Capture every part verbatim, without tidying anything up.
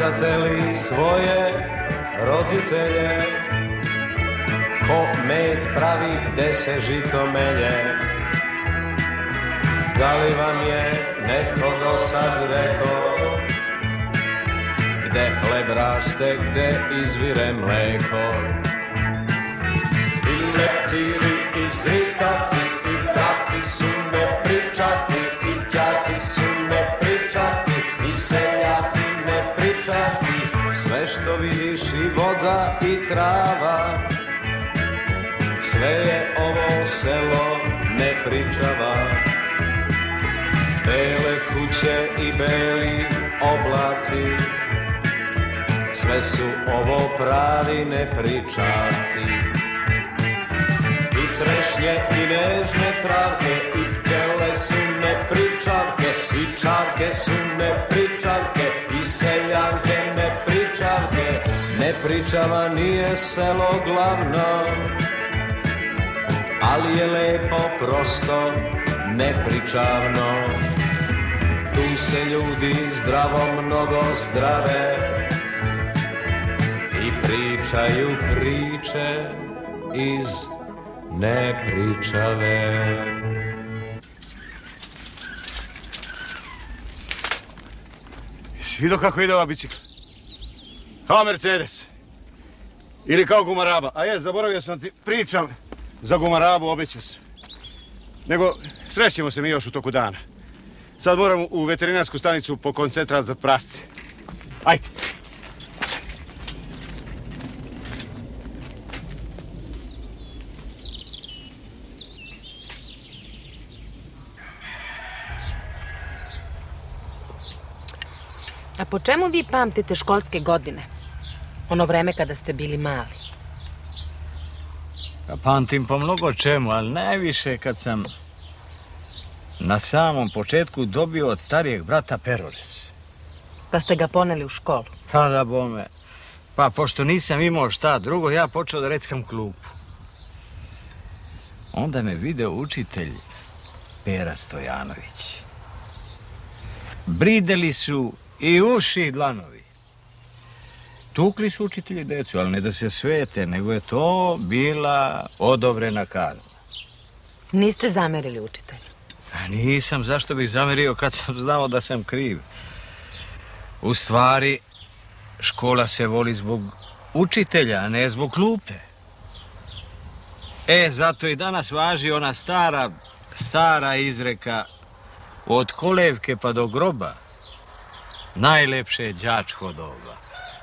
Svaćate li svoje roditelje? Ko med pravi gde se žito melje? Da li vam je neko do sad rekao gde hleb raste, gde izvire mleko? I leptiri, i zritati, i tati su ne pričati, i đaci su ne pričati, i seljaci ne pričati. Sve što vidiš i voda i trava, sve je ovo selo ne pričava. Bele kuće i beli oblaci, sve su ovo pravi nepričavci. I trešnje i nežne travke, i pčele su nepričavke, i čavke su nepričavke, i seljanke nepričavke. Nepričava nije selo glavno, ali je lepo, prosto, nepričavno. Tu se ljudi zdravo mnogo zdrave i pričaju priče iz nepričave. Jesi vidio kako ide ova bicikla? Kao Mercedes. Ili kao Gumaraba. A je, zaboravio sam ti pričam za Gumarabu, obećao sam. Nego, srećemo se mi još u toku dana. Sad moram u veterinarsku stanicu po koncentrat za prasce. Ajde. A po čemu vi pamtite školske godine? Ono vreme kada ste bili mali. Pamtim po mnogo čemu, ali najviše kad sam na samom početku dobio od starijeg brata perorez. Pa ste ga poneli u školu? Pa da bome. Pa pošto nisam imao šta drugo, ja počeo da reckam klupu. Onda me video učitelj Pera Stojanović. Brideli su i uši i dlanovi. Tukli su učitelji decu, ali ne da se svete, nego je to bila odobrena kazna. Niste zamerili učitelju? A nisam, zašto bih zamerio kad sam znao da sam kriv. U stvari, škola se voli zbog učitelja, a ne zbog klupe. E, zato i danas važi ona stara, stara izreka od kolevke pa do groba. Najlepše je đačko doba.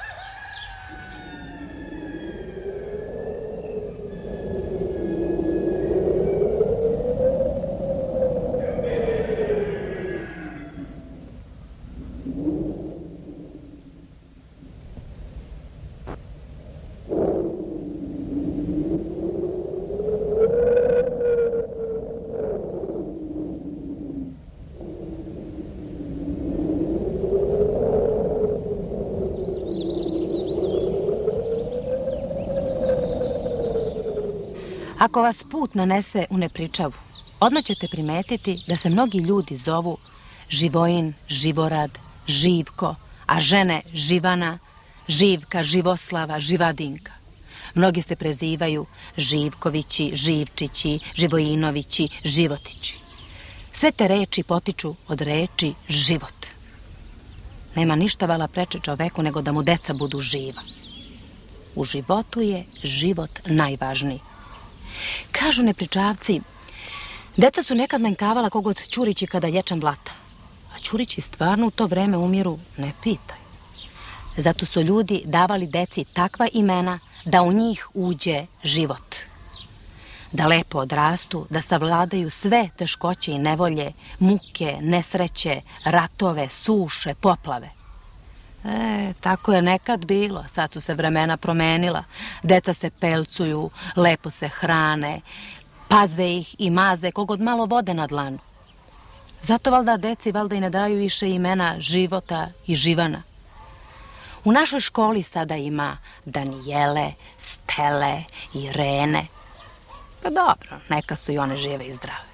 Ako vas put nanese u nepričavu, odmah ćete primetiti da se mnogi ljudi zovu Živojin, Živorad, Živko, a žene Živana, Živka, Živoslava, Živadinka. Mnogi se prezivaju Živkovići, Živčići, Živojinovići, Životići. Sve te reči potiču od reči život. Nema ništa vala preče čoveku nego da mu deca budu živa. U životu je život najvažniji. Kažu nepričavci, deca su nekad manjkavala kogod Ćurići kada ječam blata. A Ćurići stvarno u to vreme umiru, ne pitaj. Zato su ljudi davali deci takva imena da u njih uđe život. Da lepo odrastu, da savladaju sve teškoće i nevolje, muke, nesreće, ratove, suše, poplave. E, tako je nekad bilo, sad su se vremena promenila. Deca se pelcuju, lepo se hrane, paze ih i maze kogod malo vode na dlanu. Zato valjda deci valjda i ne daju više imena Života i Živana. U našoj školi sada ima Danijele, Stele, Irene. Pa dobro, neka su i one žive i zdrave.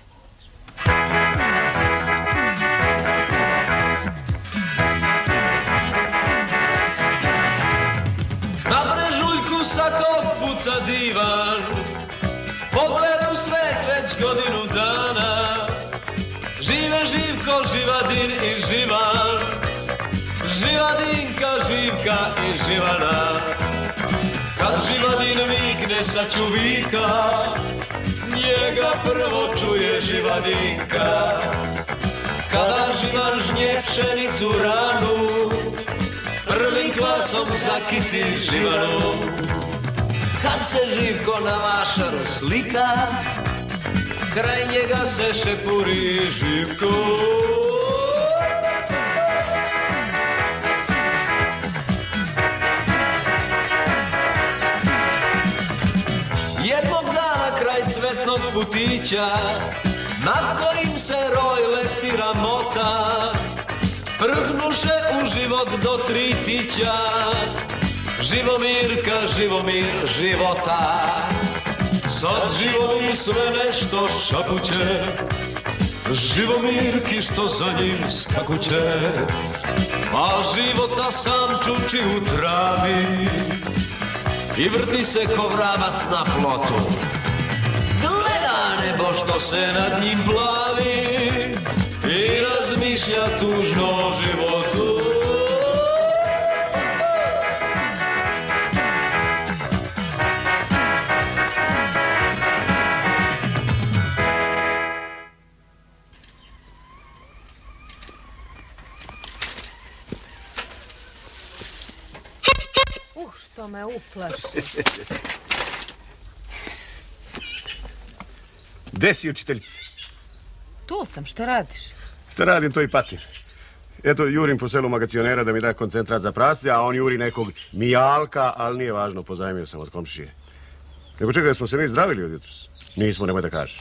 dana. Žive Živko, Živadin i Živan, Živadinka, Živka i Živana. Kad Živadin vikne sa čuvika, njega prvo čuje Živadinka. Kada Živan žnje pšenicu ranu, prvim klasom zakiti Živanu. Kad se Živko na vašaru slika, kraj njega se šepuri Živko. Jednog dana kraj cvetnog putića, nad kojim se roj leptira mota, prhnuše u život do tri tića, Živomirka, Živomir života. Sad Živomir sve nešto šapuće, Živomirki što za njim skakuće, a života sam čuči u travi i vrti se ko vrabac na plotu. Gleda nebo što se nad njim plavi i razmišlja tužno o životu. Uh, što me uplaši. Gde si, učiteljice? Tu sam, šta radiš? Šta radim, to i patim. Eto, jurim po selu magacionera da mi da koncentrat za prasce, a on juri nekog mijalka, ali nije važno, pozajmio sam od komšije. Nego čekaj, smo se mi zdravili od jutros? Nismo, nemoj da kažeš.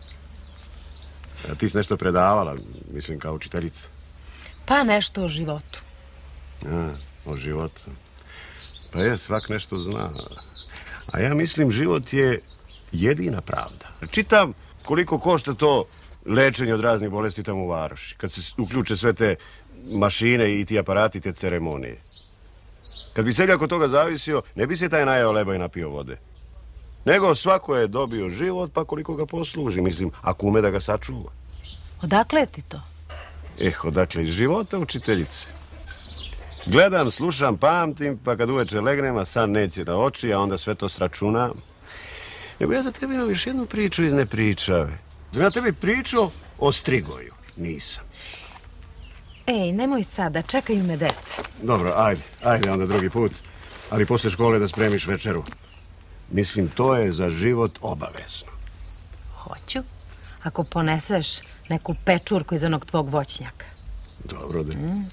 A ti si nešto predavala, mislim, kao učiteljica. Pa nešto o životu. A, o životu. Pa je, svak nešto zna. A ja mislim, život je jedina pravda. Čitam koliko košta to lečenje od raznih bolesti tamo u varoši. Kad se uključe sve te mašine i ti aparati, te ceremonije. Kad bi seljak od toga zavisio, ne bi se taj najeo leba i napio vode. Nego svako je dobio život, pa koliko ga posluži. Mislim, ako ume da ga sačuva. Odakle ti to? Eh, odakle iz života, učiteljice. Gledam, slušam, pamtim, pa kad uveče legnem, a san neće na oči, a onda sve to sračunam. Nego ja za tebe imam još jednu priču iz nepričave. Sam ja tebi pričao o Strigoju. Nisam. Ej, nemoj sada, čekaju me deca. Dobro, ajde, ajde onda drugi put. Ali posle škole da spremiš večeru. Mislim, to je za život obavezno. Hoću, ako poneseš neku pečurku iz onog tvog voćnjaka. Dobro, da. Mm.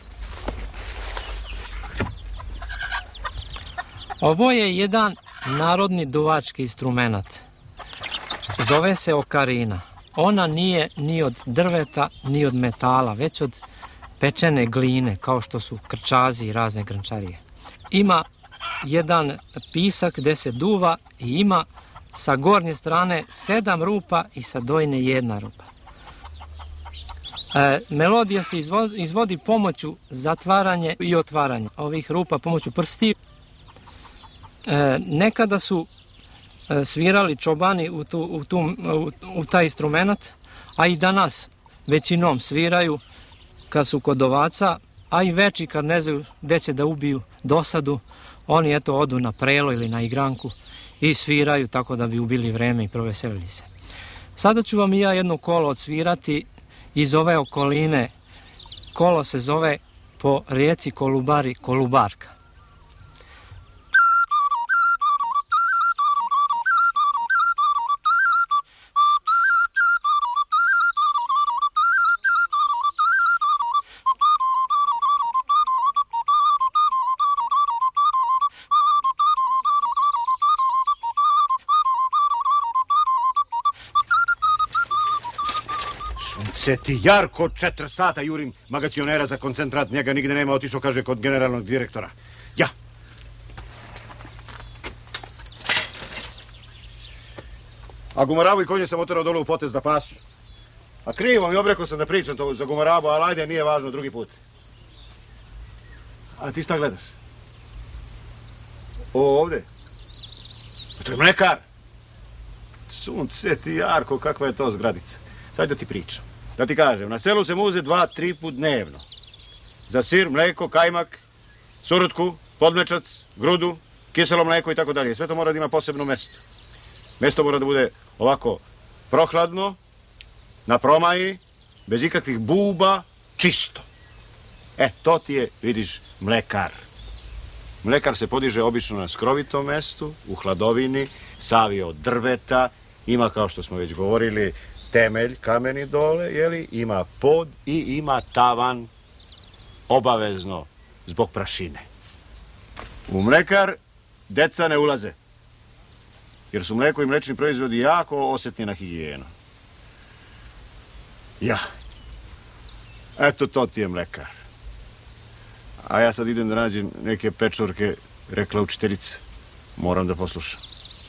Ovo je jedan narodni duvački instrumenat. Zove se okarina. Ona nije ni od drveta, ni od metala, već od pečene gline, kao što su krčazi i razne grančarije. Ima jedan pisak gde se duva i ima sa gornje strane sedam rupa i sa dojne jedna rupa. E, melodija se izvodi, izvodi pomoću zatvaranja i otvaranja ovih rupa, pomoću prstiju. E, nekada su e, svirali čobani u, tu, u, tu, u, u taj instrumenat, a i danas većinom sviraju kad su kod ovaca, a i veći kad ne znaju gde će da ubiju dosadu, oni eto odu na prelo ili na igranku i sviraju tako da bi ubili vreme i proveselili se. Sada ću vam i ja jedno kolo odsvirati iz ove okoline. Kolo se zove po rijeci Kolubari Kolubarka. Se ti jarko četiri sata jurim magacionera za koncentrat, njega nigde nema, otišao, kaže, kod generalnog direktora. Ja. A Gumarabu i konje sam oterao dole u potez da pasu. A krivo mi, obrekao sam da pričam to za Gumarabu, ali ajde, nije važno, drugi put. A ti šta gledaš? O, ovde? To je mlekar. Sunce ti, Jarko, kakva je to zgradica. Sad da ti pričam. Da ti kažem, na selu se muze dva, tri put dnevno. Za sir, mleko, kajmak, surutku, podmlečac, grudu, kiselo mleko i tako dalje. Sve to mora da ima posebno mesto. Mesto mora da bude ovako prohladno, na promaji, bez ikakvih buba, čisto. E, to ti je, vidiš, mlekar. Mlekar se podiže obično na skrovitom mestu, u hladovini, savi od drveta, ima, kao što smo već govorili, temelj, kameni dole, jeli, ima pod i ima tavan, obavezno, zbog prašine. U mlekar deca ne ulaze, jer su mleko i mlečni proizvodi jako osjetni na higijenu. Ja. Eto, to ti je mlekar. A ja sad idem da nađem neke pečurke, rekla učiteljica. Moram da poslušam.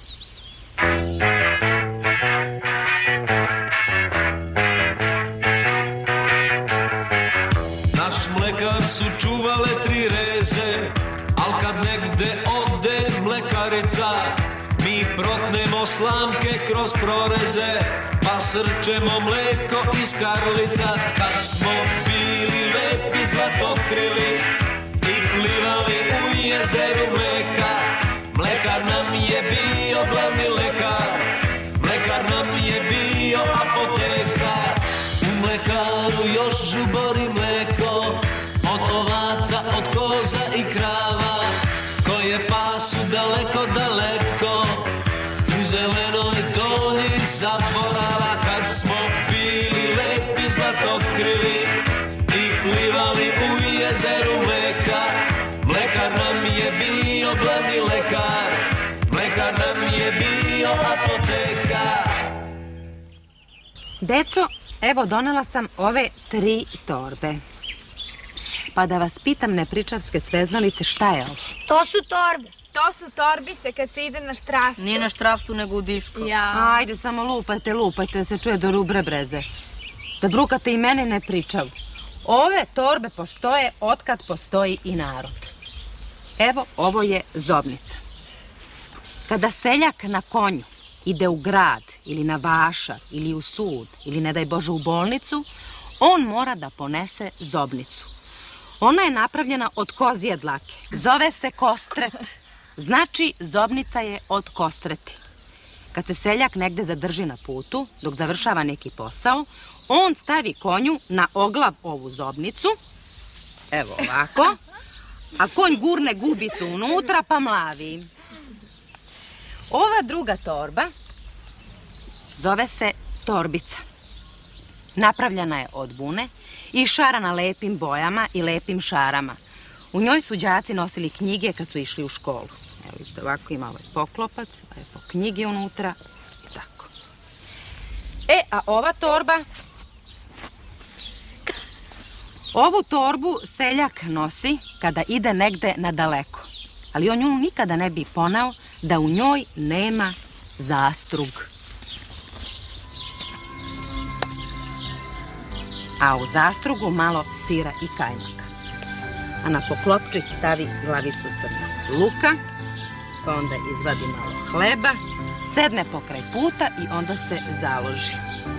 Naš mlekar su čuvale tri reze, al kad negde ode mlekarica, mi protnemo slamke kroz proreze, pa srčemo mleko iz karlica. Kad smo bili lepi zlatokrili i plivali u jezeru mleka, mlekar nam je bio glavni lekar, mlekar nam je bio apoteka. U mlekaru još žubori mleko, od ovaca, od koza i krava, koje pasu daleko, daleko, u zelenoj dolji zaborava. Kad smo bili lepi zlatokrili i plivali u jezeru mleka, mlekar nam je bio glavni lekar, mlekar nam je bio apoteka. Deco, evo donela sam ove tri torbe. Pa da vas pitam, nepričavske sveznalice, šta je ovo? To su torbe. To su torbice kad se ide na štraftu. Nije na štraftu, nego u disko. Ja. Ajde, samo lupajte, lupajte, da se čuje do rubre breze. Da brukate i mene nepričavu. Ove torbe postoje otkad postoji i narod. Evo, ovo je zobnica. Kada seljak na konju ide u grad ili na vašar ili u sud ili, ne daj Bože, u bolnicu, on mora da ponese zobnicu. Ona je napravljena od kozije dlake. Zove se kostret. Znači, zobnica je od kostreti. Kad se seljak negde zadrži na putu, dok završava neki posao, on stavi konju na oglav ovu zobnicu, evo ovako, a konj gurne gubicu unutra pa mlavi. Ova druga torba zove se torbica. Napravljena je od vune i šarana lepim bojama i lepim šarama. U njoj su đaci nosili knjige kad su išli u školu. Evo vidite, ovako ima ovaj poklopac, lepo knjige unutra i tako. E, a ova torba, ovu torbu seljak nosi kada ide negde na daleko. Ali on nju nikada ne bi poneo da u njoj nema zastrug. A u zastrugu malo sira i kajmaka. A na poklopčić stavi glavicu crnog luka, pa onda izvadi malo hleba, sedne pokraj puta i onda se založi.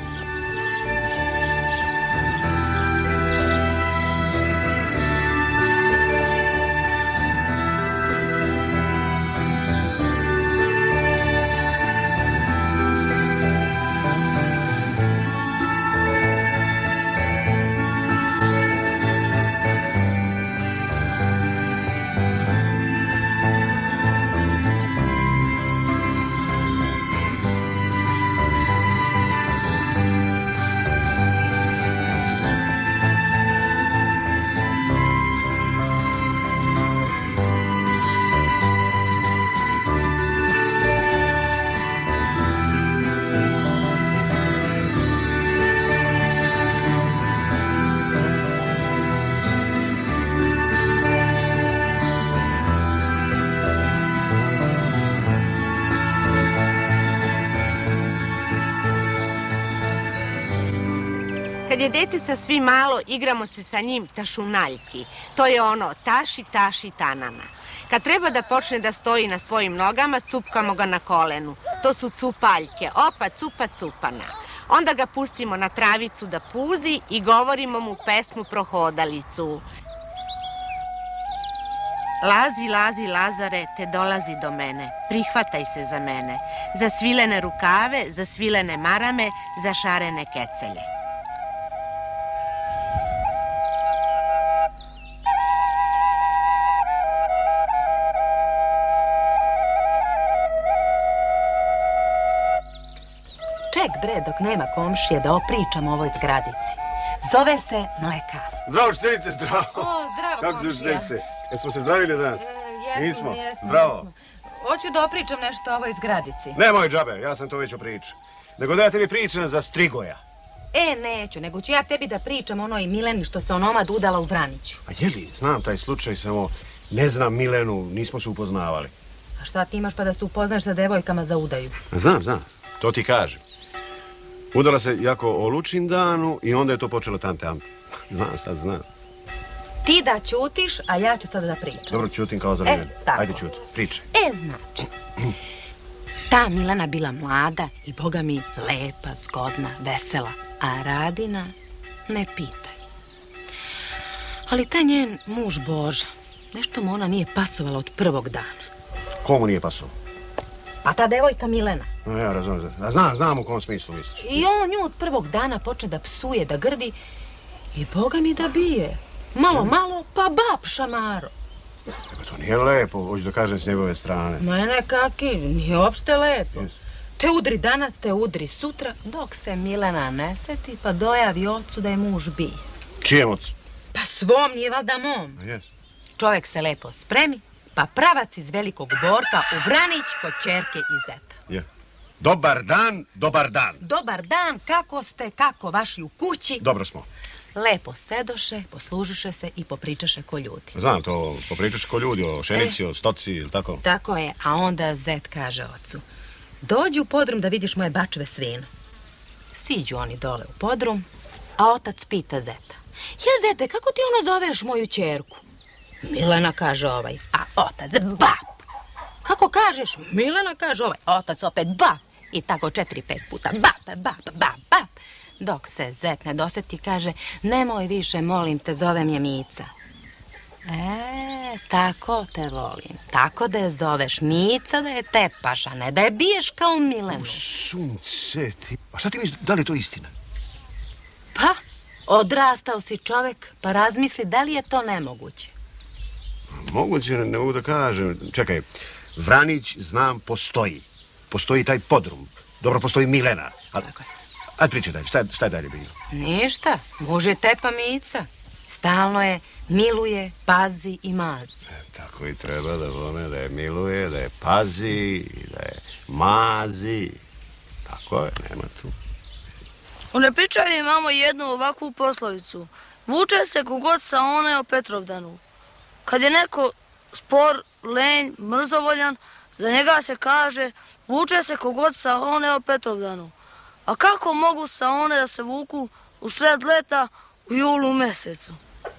Kad je dete sa svi malo, igramo se sa njim tašunaljki. To je ono taši, taši, tanana. Kad treba da počne da stoji na svojim nogama, cupkamo ga na kolenu. To su cupaljke. Opa, cupa, cupana. Onda ga pustimo na travicu da puzi i govorimo mu pesmu Prohodalicu. Lazi, lazi, Lazare, te dolazi do mene. Prihvataj se za mene. Za svilene rukave, za svilene marame, za šarene kecelje. Ček bre, dok nema komšije da opričam o ovoj zgradici. Zove se Mlekar. Zdravo, učiteljice, zdravo. O, zdravo, kako komšija. su učiteljice? Jesmo se zdravili danas? E, jesmo, Nismo? jesmo. Zdravo. Jesmo. Hoću da opričam nešto o ovoj zgradici. Ne moj džabe, ja sam to već opričao. Nego da ja tebi pričam za Strigoja. E, neću, nego ću ja tebi da pričam onoj Mileni što se onomad udala u Vraniću. A jeli, znam taj slučaj, samo ne znam Milenu, nismo se upoznavali. A šta ti imaš pa da se upoznaš sa devojkama za udaju? Znam, znam, to ti kažem. Udala se jako o lučim danu i onda je to počelo tante amte. Znam, sad znam. Ti da ćutiš, a ja ću sada da pričam. Dobro, ćutim kao za E, mene. tako. Ajde ćuti, pričaj. E, znači, ta Milena bila mlada i boga mi lepa, zgodna, vesela, a Radina ne pitaj. Ali taj njen muž Boža, nešto mu ona nije pasovala od prvog dana. Komu nije pasao? Pa ta devojka Milena. No, ja razumijem. A znam, znam u kom smislu misliš. I on nju od prvog dana počne da psuje, da grdi i boga mi da bije. Malo, malo, pa bab šamaro. Nego to nije lepo, hoću da kažem s njegove strane. Mene kaki, nije uopšte lepo. Yes. Te udri danas, te udri sutra, dok se Milena ne seti, pa dojavi ocu da je muž bije. Čijem ocu? Pa svom, nije valjda mom. Jes. Čovjek se lepo spremi, pa pravac iz Velikog Borka u Vranić kod ćerke i zeta. Je. Dobar dan, dobar dan. Dobar dan, kako ste, kako vaši u kući? Dobro smo. Lepo sedoše, poslužiše se i popričaše ko ljudi. Znam to, popričaš ko ljudi o šenici, o stoci ili tako. Tako je, a onda zet kaže ocu: dođi u podrum da vidiš moje bačve svino. Siđu oni dole u podrum, a otac pita zeta: ja, zete, kako ti ono zoveš moju ćerku? Milena, kaže ovaj, a otac bab. Kako kažeš? Milena, kaže ovaj, otac opet bab. I tako četiri, pet puta bab, bab, bab, bab. Dok se zet ne doseti, kaže: nemoj više, molim te, zovem je Mica. E, tako te volim. Tako da je zoveš Mica, da je tepaš, a ne da je biješ kao Milenu. Sunce ti... A šta ti misliš, da li je to istina? Pa, odrastao si čovek, pa razmisli da li je to nemoguće. Moguće, ne mogu da kažem. Čekaj, Vranić, znam, postoji. Postoji taj podrum. Dobro, postoji Milena. A, Tako je. Ajde pričaj dalje, šta, šta je dalje bilo? Ništa, muž je tepa Mica. Stalno je miluje, pazi i mazi. E, tako i treba da vome, da je miluje, da je pazi, da je mazi. Tako je, nema tu. U Nepričavi imamo jednu ovakvu poslovicu. Vuče se kogod sa one o Petrovdanu. Kad je neko spor, lenj, mrzovoljan, za njega se kaže: vuče se kogod sa one o Petrovdanu. A kako mogu sa one da se vuku u sred leta u julu mesecu?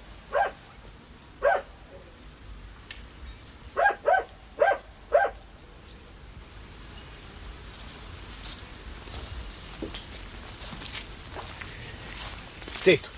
Cetu.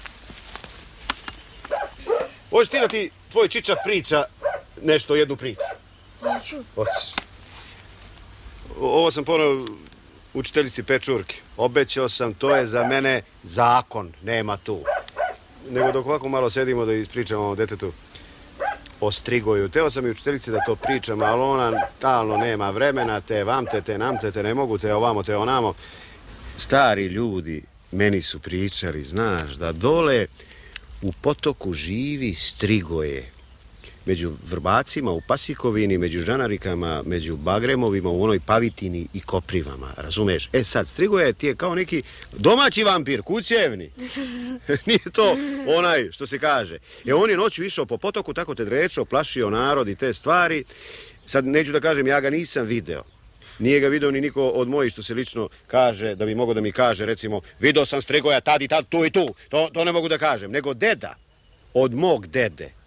Hoćeš ti da ti tvoj čiča priča nešto, jednu priču? Hoću. Hoćeš. Ovo sam ponao učiteljici Pečurki. Obećao sam, to je za mene zakon, nema tu. Nego dok ovako malo sedimo da ispričamo o detetu o Strigoju. Teo sam i učiteljici da to pričam, ali ona stalno nema vremena, te vamte, te namte, te ne mogu, te ovamo, te onamo. Stari ljudi meni su pričali, znaš, da dole u potoku živi Strigoje. Među Vrbacima, u Pasikovini, među Žanarikama, među Bagremovima, u onoj Pavitini i Koprivama, razumeš? E sad, Strigoje ti je kao neki domaći vampir, kućevni. Nije to onaj što se kaže. E on je noću išao po potoku, tako te drečao, plašio narod i te stvari. Sad neću da kažem, ja ga nisam video. Nije ga video ni niko od mojih što se lično kaže, da bi mogao da mi kaže, recimo, video sam Strigoja tad i tad, tu i tu. To, to ne mogu da kažem. Nego deda, od mog dede,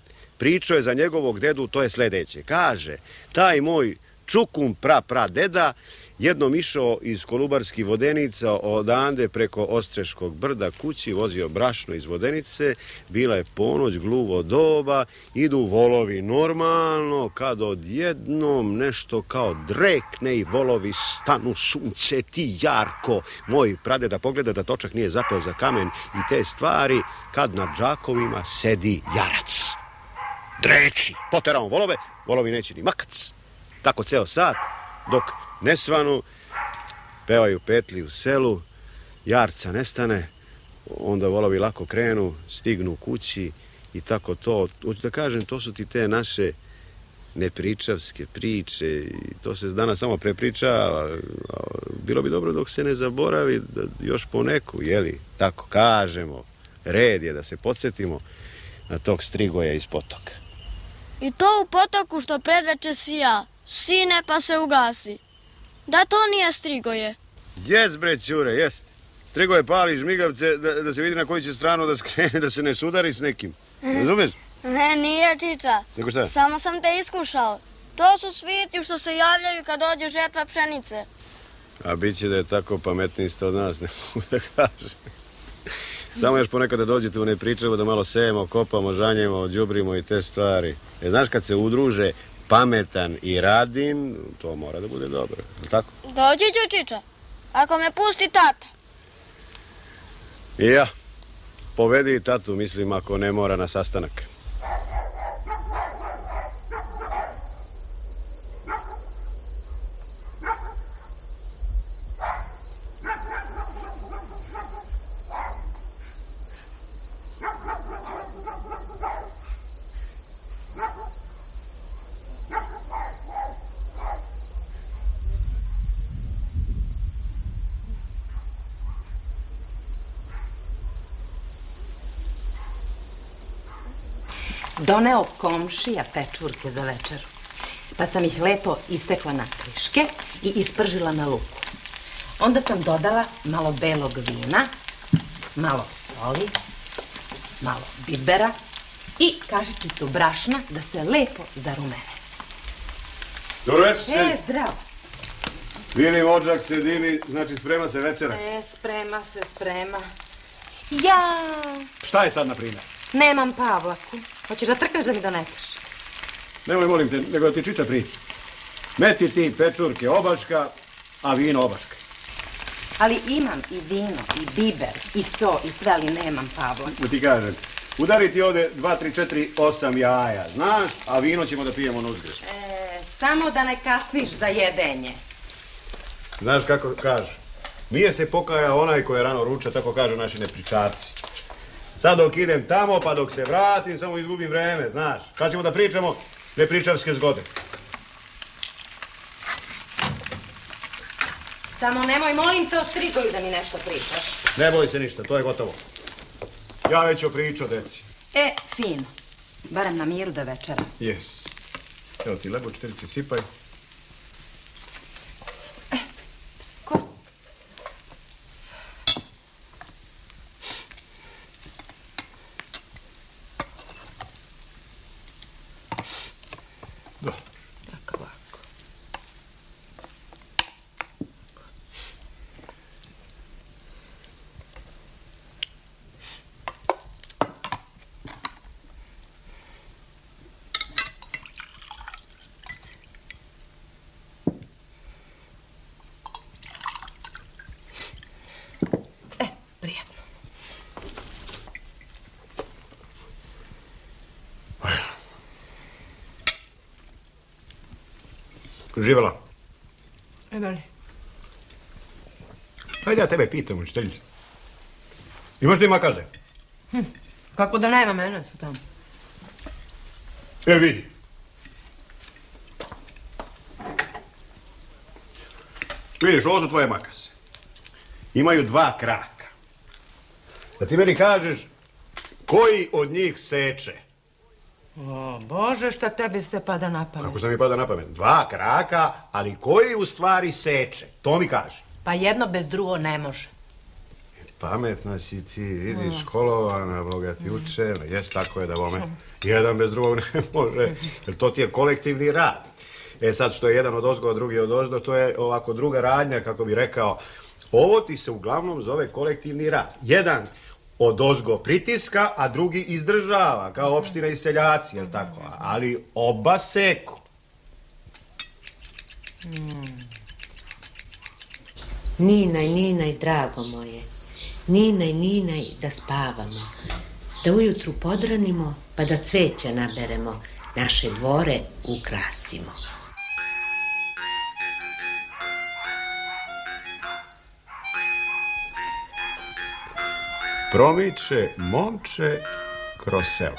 pričao je za njegovog dedu, to je sljedeće. Kaže, taj moj čukum pra pra deda jednom išao iz Kolubarskih Vodenica odande preko Ostreškog brda kući, vozio brašno iz Vodenice, bila je ponoć, gluvo doba, idu volovi normalno, kad odjednom nešto kao drekne i volovi stanu, sunce ti jarko. Moj pradeda pogleda da točak nije zapeo za kamen i te stvari, kad na džakovima sedi jarac. Dreči, poterao volove, volovi neće ni makac. Tako ceo sat, dok nesvanu, pevaju petli u selu, jarca nestane, onda volovi lako krenu, stignu kući i tako to. Hoću da kažem, to su ti te naše nepričavske priče i to se danas samo prepričava. Bilo bi dobro dok se ne zaboravi da još po neku, jeli, tako kažemo, red je da se podsjetimo na tog Strigoja iz Potoka. I to u potoku što predveče sija, sine pa se ugasi. Da to nije Strigoje. Jes bre Ćure, jest. Strigoje pali žmigavce da, da se vidi na koju će stranu da skrene, da se ne sudari s nekim. Razumeš? Ne, nije čiča. Nego šta? Samo sam te iskušao. To su svici što se javljaju kad dođe žetva pšenice. A bit će da je tako pametniji ste od nas, ne mogu da kažem. Samo još ponekad da dođete u nepričavu da malo sejemo, kopamo, žanjemo, đubrimo i te stvari. E, znaš kad se udruže pametan i radin, to mora da bude dobro, je li tako? Dođi ću čiča, ako me pusti tata. I ja, povedi i tatu, mislim, ako ne mora na sastanak. Doneo komšija pečurke za večeru, pa sam ih lepo isekla na kriške i ispržila na luku. Onda sam dodala malo belog vina, malo soli, malo bibera i kašičicu brašna da se lepo zarumene. Dobro večer. E, zdravo. Vidim, odžak se dimi, znači sprema se večera. E, sprema se, sprema. Ja. Šta je sad, na primjer? Nemam Pavlaku. Hoćeš da trkaš da mi doneseš? Nemoj, molim te, nego da ti čiča priča. Meti ti pečurke obaška, a vino obaška. Ali imam i vino, i biber, i so, i sve, ali nemam Pavlaku. Da ti kažem, udari ti ovde dva, tri, četiri, osam jaja, znaš, a vino ćemo da pijemo na uzgred. E, samo da ne kasniš za jedenje. Znaš kako kažu, nije se pokaja onaj ko je rano ruča, tako kažu naši nepričarci. Sad dok idem tamo, pa dok se vratim, samo izgubim vreme, znaš. Kad ćemo da pričamo nepričavske zgode. Samo nemoj, molim te, o Strigoju da mi nešto pričaš. Ne boj se ništa, to je gotovo. Ja već opričao, deci. E, fino. Barem na miru da večera. Jes. Evo ti lebo, četirice sipaj. E, ko? Da. Tako ovako. E, prijatno. Živjela. Emeli. Hajde ja tebe pitam, učiteljice. Imaš li makaze? Hm, kako da nema, mene su tamo. E, vidi. Vidiš, ovo su tvoje makaze. Imaju dva kraka. Da ti meni kažeš koji od njih seče. O, Bože, šta tebi se pada na pamet? Kako što mi pada na pamet? Dva kraka, ali koji u stvari seče? To mi kaže. Pa jedno bez drugo ne može. pametna si ti, vidiš, školovana, Boga ti uče, jes, tako je da vome, jedan bez drugog ne može, jer to ti je kolektivni rad. E sad, što je jedan od ozgo, a drugi od ozdo, to je ovako druga radnja, kako bi rekao, ovo ti se uglavnom zove kolektivni rad. Jedan od ozgo pritiska, a drugi izdržava, kao opština i seljaci, jel tako? Ali oba seku. Ninaj, ninaj, drago moje, ninaj, ninaj, da spavamo, da ujutru podranimo, pa da cveća naberemo, naše dvore ukrasimo. Promiče momče kroz selo.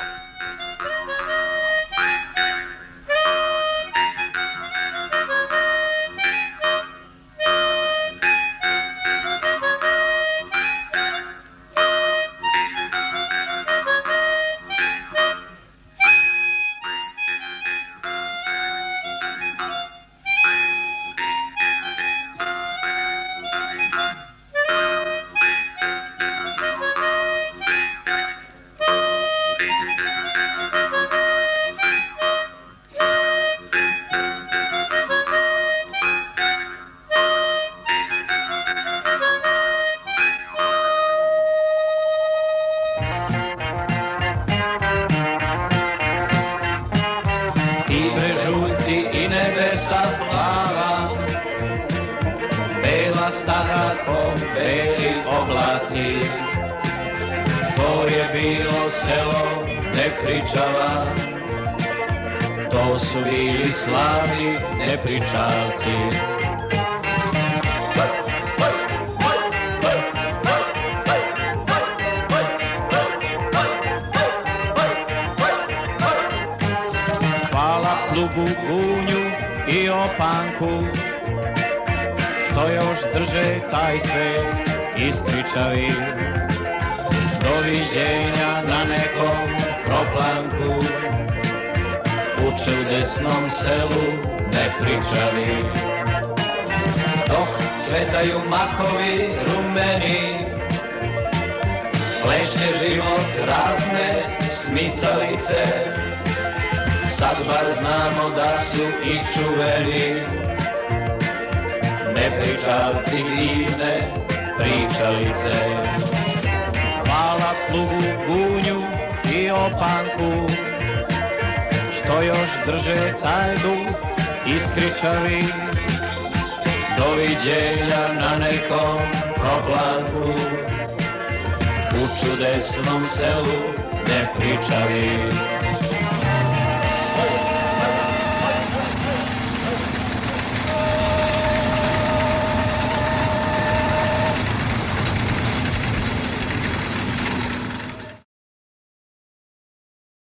To su bili slavni nepričavci. Hvala plugu, gunju i opanku, što još drže taj svet iskričavi. Doviđenja na nekom proplanku, uče u desnom selu nepričavi. Dok cvetaju makovi rumeni, plešće život razne smicalice, sad bar znamo da su i čuveni nepričavci divne pričalice. Hvala plugu, gunju i opanku, što još drže taj duh iskričavi. Doviđenja na nekom proplanku, u čudesnom selu nepričavi.